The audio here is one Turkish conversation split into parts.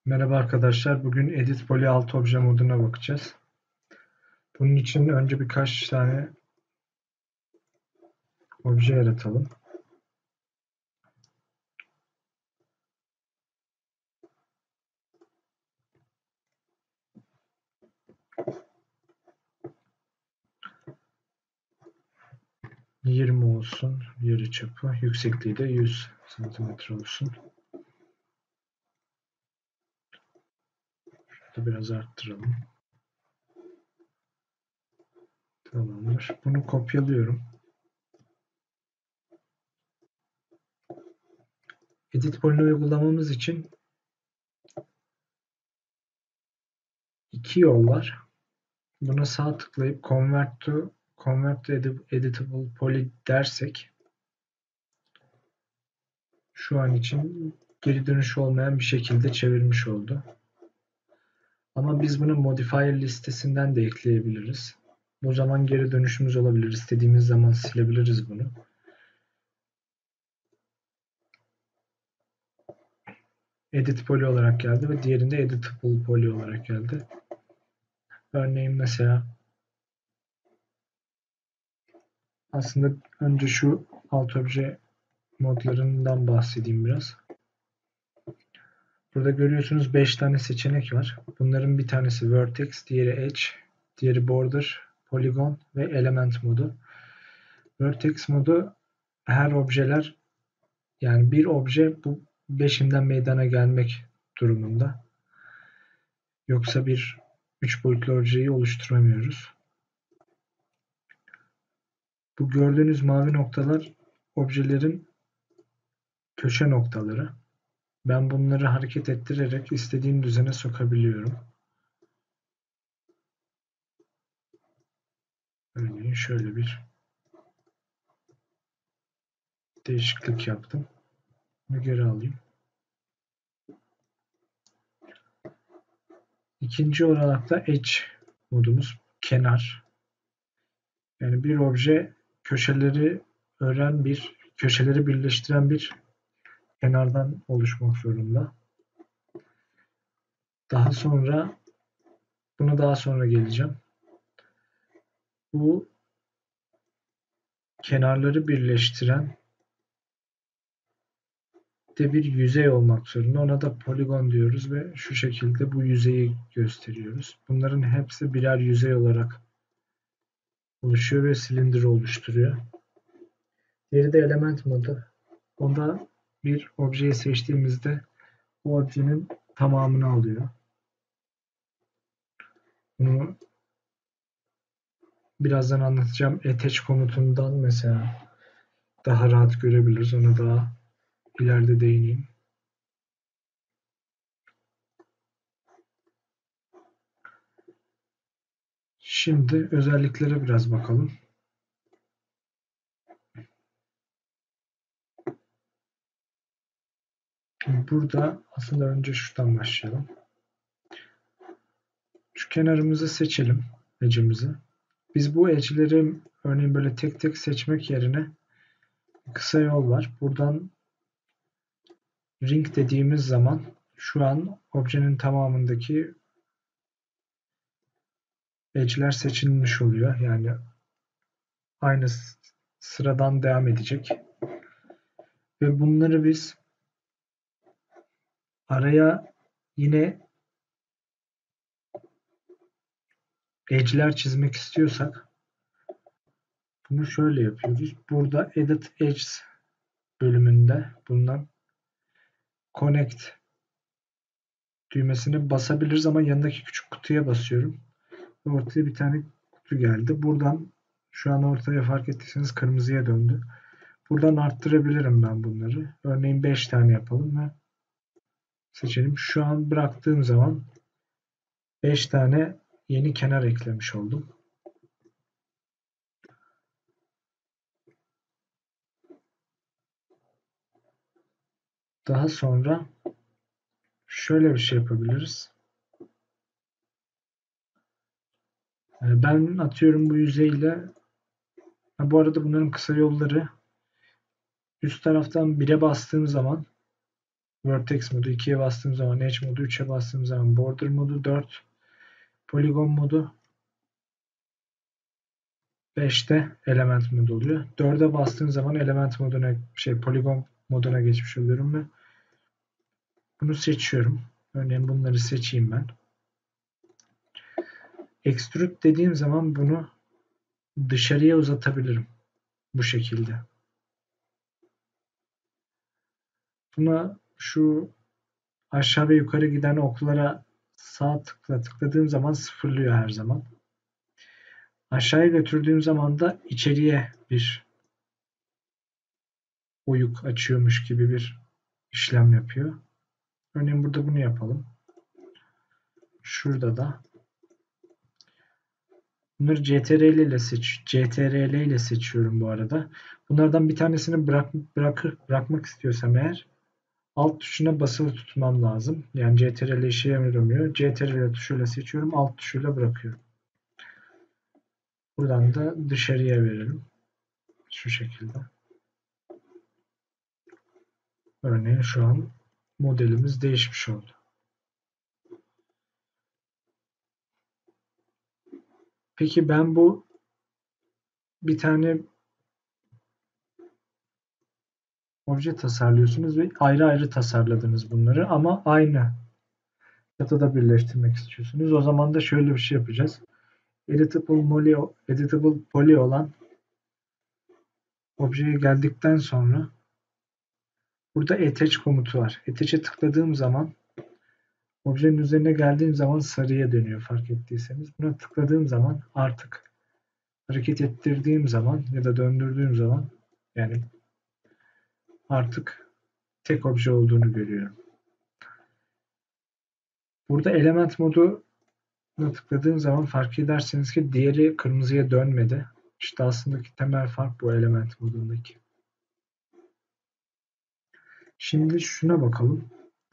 Merhaba arkadaşlar. Bugün Edit Poly Alt Obje moduna bakacağız. Bunun için önce birkaç tane obje yaratalım. ...20 olsun yarıçapı. Yüksekliği de 100 cm olsun. Şurada biraz arttıralım. Tamamdır. Bunu kopyalıyorum. Edit Poly'ni uygulamamız için iki yol var. Buna sağ tıklayıp Convert to Editable Poly dersek şu an için geri dönüş olmayan bir şekilde çevirmiş oldu. Ama biz bunu modifier listesinden de ekleyebiliriz. O zaman geri dönüşümüz olabilir. İstediğimiz zaman silebiliriz bunu. Edit poly olarak geldi ve diğerinde editable poly olarak geldi. Örneğin mesela aslında önce şu alt obje modlarından bahsedeyim biraz. Burada görüyorsunuz 5 tane seçenek var. Bunların bir tanesi vertex, diğeri edge, diğeri border, polygon ve element modu. Vertex modu her objeler, yani bir obje bu 5'inden meydana gelmek durumunda. Yoksa bir 3 boyutlu objeyi oluşturamıyoruz. Bu gördüğünüz mavi noktalar objelerin köşe noktaları. Ben bunları hareket ettirerek istediğim düzene sokabiliyorum. Örneğin şöyle bir değişiklik yaptım. Bunu geri alayım. İkinci olarak da edge modumuz, kenar. Yani bir obje köşeleri birleştiren bir kenardan oluşmak zorunda. Buna daha sonra geleceğim. Bu kenarları birleştiren de bir yüzey olmak zorunda. Ona da poligon diyoruz ve şu şekilde bu yüzeyi gösteriyoruz. Bunların hepsi birer yüzey olarak oluşuyor ve silindir oluşturuyor. Diğeri de element modu. Onda bir objeyi seçtiğimizde o objenin tamamını alıyor. Bunu birazdan anlatacağım. Attach komutundan mesela daha rahat görebiliriz. Ona daha ileride değineyim. Şimdi özelliklere biraz bakalım. Burada aslında önce şuradan başlayalım. Şu kenarımızı seçelim, edge'imizi. Biz bu edge'leri örneğin böyle tek tek seçmek yerine kısa yol var. Buradan ring dediğimiz zaman şu an objenin tamamındaki edge'ler seçilmiş oluyor. Yani aynı sıradan devam edecek. Ve bunları biz araya yine edge'ler çizmek istiyorsak bunu şöyle yapıyoruz. Burada Edit Edges bölümünde bulunan Connect düğmesine basabiliriz ama yanındaki küçük kutuya basıyorum. Ortaya bir tane kutu geldi. Buradan şu an ortaya fark ettiyseniz kırmızıya döndü. Buradan arttırabilirim ben bunları. Örneğin 5 tane yapalım ve seçelim. Şu an bıraktığım zaman 5 tane yeni kenar eklemiş oldum. Daha sonra şöyle bir şey yapabiliriz. Ben atıyorum bu yüzeyle, bu arada bunların kısa yolları üst taraftan 1'e bastığım zaman Vertex modu, 2'ye bastığım zaman Edge modu, 3'e bastığım zaman Border modu, 4 Polygon modu, 5'te Element modu oluyor. 4'e bastığım zaman Element moduna, Polygon moduna geçmiş oluyorum ve bunu seçiyorum. Örneğin bunları seçeyim ben. Extrude dediğim zaman bunu dışarıya uzatabilirim. Bu şekilde. Buna şu aşağı ve yukarı giden oklara sağ tıkladığım zaman sıfırlıyor her zaman. Aşağıya götürdüğüm zaman da içeriye bir oyuk açıyormuş gibi bir işlem yapıyor. Örneğin burada bunu yapalım. Şurada da bunları CTRL ile seçiyorum bu arada. Bunlardan bir tanesini bırakmak istiyorsam eğer alt tuşuna basılı tutmam lazım. Yani CTRL işe yaramıyor. CTRL tuşuyla seçiyorum. Alt tuşuyla bırakıyorum. Buradan da dışarıya verelim. Şu şekilde. Örneğin şu an modelimiz değişmiş oldu. Peki ben bir tane obje tasarlıyorsunuz ve ayrı ayrı tasarladınız bunları ama aynı datada birleştirmek istiyorsunuz. O zaman da şöyle bir şey yapacağız. Editable poly olan objeye geldikten sonra burada attach komutu var. Attach'e tıkladığım zaman objenin üzerine geldiğim zaman sarıya dönüyor fark ettiyseniz. Buna tıkladığım zaman artık hareket ettirdiğim zaman ya da döndürdüğüm zaman yani artık tek obje olduğunu görüyorum. Burada element moduna tıkladığım zaman fark ederseniz ki diğeri kırmızıya dönmedi. İşte aslında temel fark bu element modundaki. Şimdi şuna bakalım.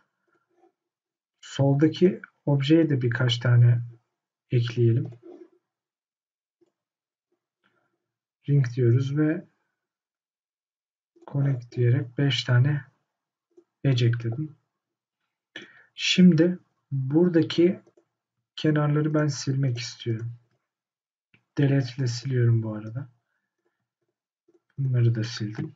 Soldaki objeye de birkaç tane ekleyelim. Ring diyoruz ve connect diyerek 5 tane edge ekledim. Şimdi buradaki kenarları ben silmek istiyorum. Delete ile siliyorum bu arada. Bunları da sildim.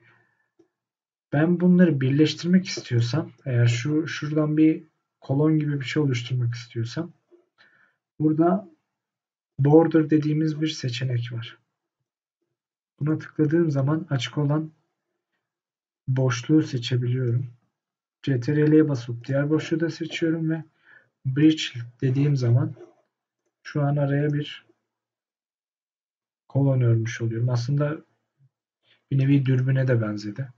Ben bunları birleştirmek istiyorsam, eğer şuradan bir kolon gibi bir şey oluşturmak istiyorsam, burada border dediğimiz bir seçenek var. Buna tıkladığım zaman açık olan boşluğu seçebiliyorum. CTRL'ye basıp diğer boşluğu da seçiyorum ve bridge dediğim zaman şu an araya bir kolon örmüş oluyorum. Aslında bir nevi dürbüne de benzedi.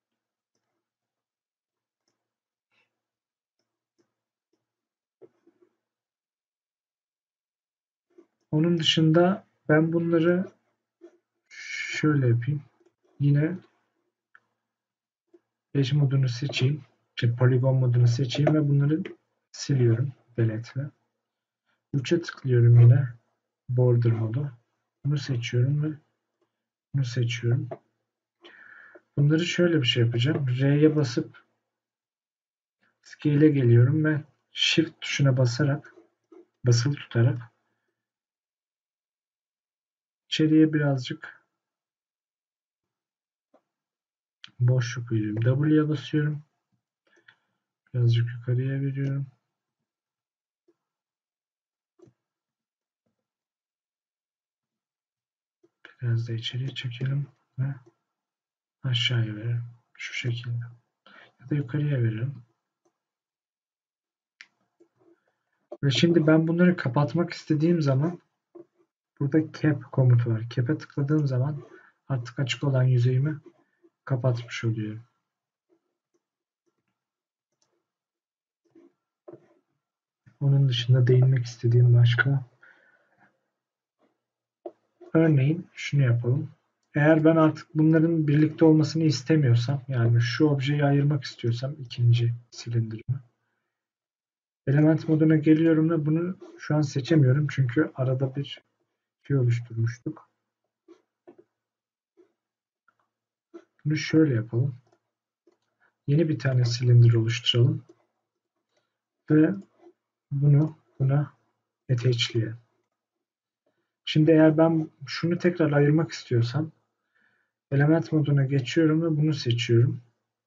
Onun dışında ben bunları şöyle yapayım. Yine Edge modunu seçeyim. Polygon modunu seçeyim ve bunları siliyorum. Delete'le. 3'e tıklıyorum yine. Border modu. Bunu seçiyorum ve bunu seçiyorum. Bunları şöyle bir şey yapacağım. R'ye basıp Scale'e geliyorum ve Shift tuşuna basılı tutarak içeriye birazcık boşluk veriyorum. W'ye basıyorum. Birazcık yukarıya veriyorum. Biraz da içeriye çekelim ve aşağıya verelim. Şu şekilde. Ya da yukarıya verelim. Ve şimdi ben bunları kapatmak istediğim zaman burada cap komutu var. Cap'e tıkladığım zaman artık açık olan yüzeyimi kapatmış oluyorum. Onun dışında değinmek istediğim başka. Örneğin şunu yapalım. Eğer ben artık bunların birlikte olmasını istemiyorsam, yani şu objeyi ayırmak istiyorsam ikinci silindirimi, element moduna geliyorum ve bunu şu an seçemiyorum çünkü arada bir şey oluşturmuştuk. Bunu şöyle yapalım. Yeni bir tane silindir oluşturalım ve bunu buna attachleyelim. Şimdi eğer ben şunu tekrar ayırmak istiyorsam element moduna geçiyorum ve bunu seçiyorum.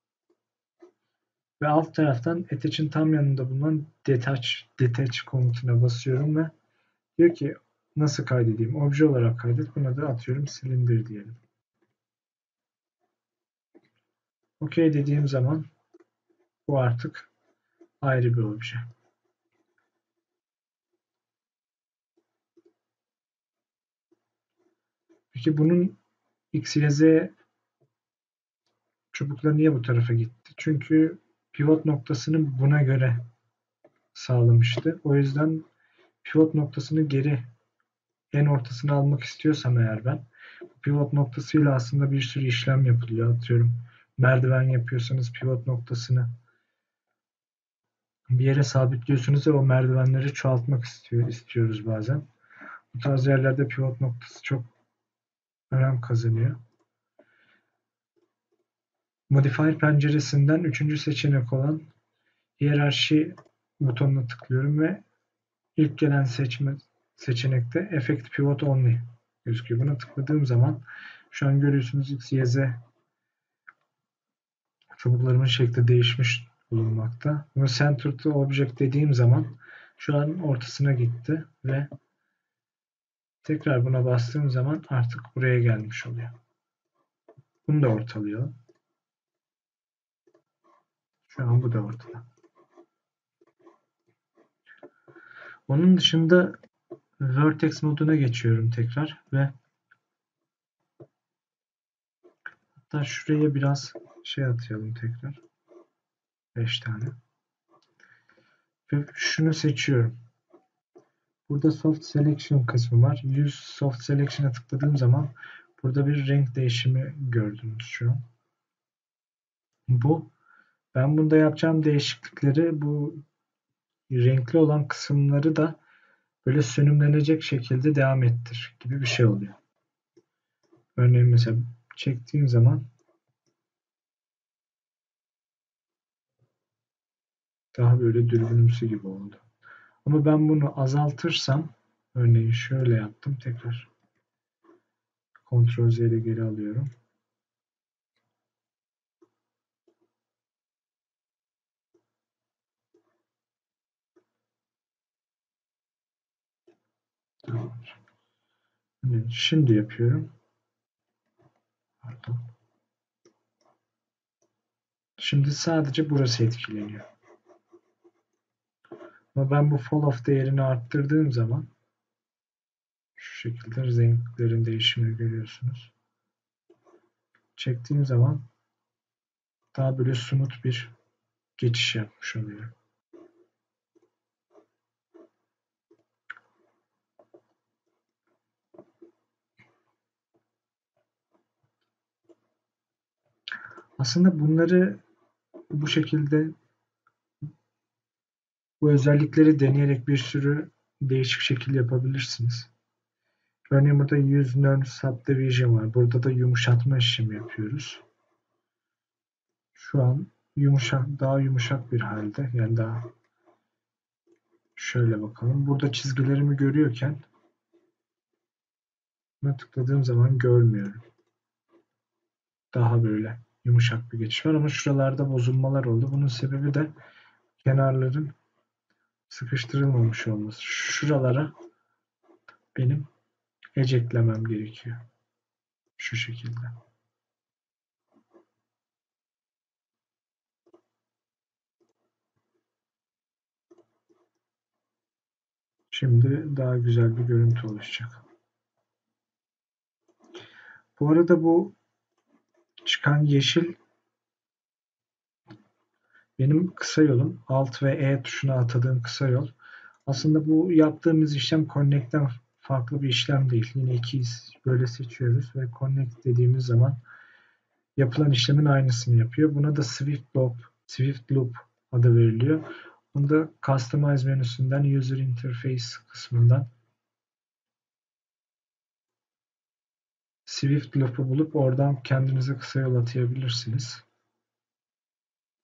Ve alt taraftan attach'in tam yanında bulunan detach komutuna basıyorum ve diyor ki nasıl kaydedeyim? Obje olarak kaydet. Buna da atıyorum silindir diyelim. OK dediğim zaman bu artık ayrı bir obje. Peki bunun X, Y, Z çubukları niye bu tarafa gitti? Çünkü pivot noktasını buna göre sağlamıştı. O yüzden pivot noktasını geri en ortasına almak istiyorsam eğer ben pivot noktasıyla aslında bir sürü işlem yapılıyor. Atıyorum merdiven yapıyorsanız pivot noktasını bir yere sabitliyorsunuz ve o merdivenleri çoğaltmak istiyoruz bazen. Bu tarz yerlerde pivot noktası çok önem kazanıyor. Modifier penceresinden üçüncü seçenek olan hiyerarşi butonuna tıklıyorum ve ilk gelen seçenekte Effect Pivot Only gözüküyor. Buna tıkladığım zaman şu an görüyorsunuz X, Y, Z çubuklarımın şekli değişmiş bulunmakta. Bunu Center to Object dediğim zaman şu an ortasına gitti ve tekrar buna bastığım zaman artık buraya gelmiş oluyor. Bunu da ortalıyor. Şu an bu da ortada. Onun dışında Vertex moduna geçiyorum tekrar ve hatta şuraya biraz şey atayalım tekrar. 5 tane. Ve şunu seçiyorum. Burada Soft Selection kısmı var. Use Soft Selection'a tıkladığım zaman burada bir renk değişimi gördünüz şu an. Ben bunda yapacağım değişiklikleri bu renkli olan kısımları da böyle sönümlenecek şekilde devam ettir gibi bir şey oluyor. Örneğin mesela çektiğim zaman daha böyle dürbünümsü gibi oldu. Ama ben bunu azaltırsam örneğin şöyle yaptım tekrar Ctrl Z ile geri alıyorum. Tamamdır. Şimdi yapıyorum. Pardon. Şimdi sadece burası etkileniyor. Ama ben bu fall off değerini arttırdığım zaman şu şekilde renklerin değişimini görüyorsunuz. Çektiğim zaman daha böyle smooth bir geçiş yapmış oluyor. Aslında bunları bu şekilde bu özellikleri deneyerek bir sürü değişik şekil yapabilirsiniz. Örneğin burada Use Learn Subdivision var. Burada da yumuşatma işlemi yapıyoruz. Şu an daha yumuşak bir halde. Yani daha şöyle bakalım. Burada çizgilerimi görüyorken buna tıkladığım zaman görmüyorum. Daha böyle yumuşak bir geçiş var ama şuralarda bozulmalar oldu. Bunun sebebi de kenarların sıkıştırılmamış olması. Şuralara benim eklemem gerekiyor. Şu şekilde. Şimdi daha güzel bir görüntü oluşacak. Bu arada bu çıkan yeşil benim kısa yolum. Alt ve E tuşuna atadığım kısa yol. Aslında bu yaptığımız işlem Connect'ten farklı bir işlem değil. Yine ikiyiz. Böyle seçiyoruz ve Connect dediğimiz zaman yapılan işlemin aynısını yapıyor. Buna da Swift Loop adı veriliyor. Bunu da Customize menüsünden User Interface kısmından Swift Loop'u bulup oradan kendinize kısa yol atayabilirsiniz.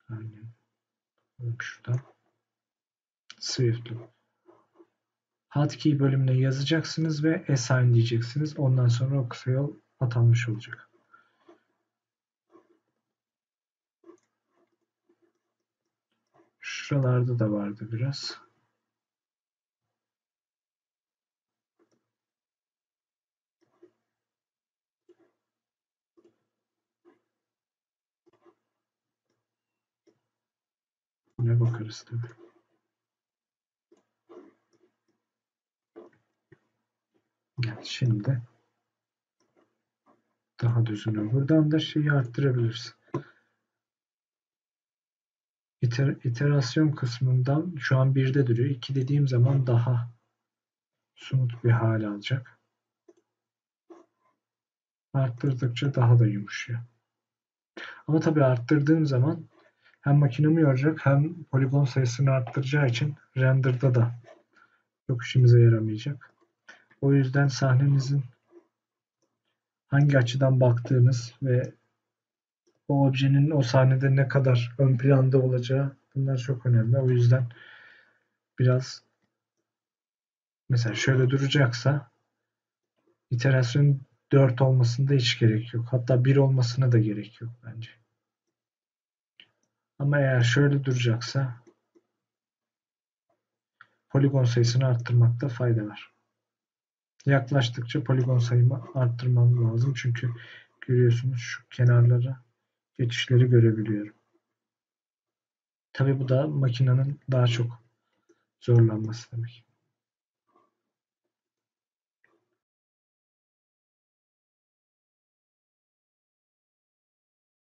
Yani şuradan Swift Loop. Hotkey bölümüne yazacaksınız ve assign diyeceksiniz. Ondan sonra o kısa yol atanmış olacak. Şuralarda da vardı biraz. Buna bakarız tabii. Evet, şimdi daha düzgün. Buradan da şeyi arttırabiliriz. İterasyon kısmından şu an 1'de duruyor. 2 dediğim zaman daha somut bir hale alacak. Arttırdıkça daha da yumuşuyor. Ama tabii arttırdığım zaman hem makinemi yoracak hem poligon sayısını arttıracağı için render'da da çok işimize yaramayacak. O yüzden sahnenizin hangi açıdan baktığınız ve o objenin o sahnede ne kadar ön planda olacağı, bunlar çok önemli. O yüzden biraz mesela şöyle duracaksa iterasyon 4 olmasında hiç gerek yok. Hatta 1 olmasına da gerek yok bence. Ama eğer şöyle duracaksa poligon sayısını arttırmakta fayda var. Yaklaştıkça poligon sayımı arttırmam lazım. Çünkü görüyorsunuz şu kenarlara geçişleri görebiliyorum. Tabii bu da makinenin daha çok zorlanması demek.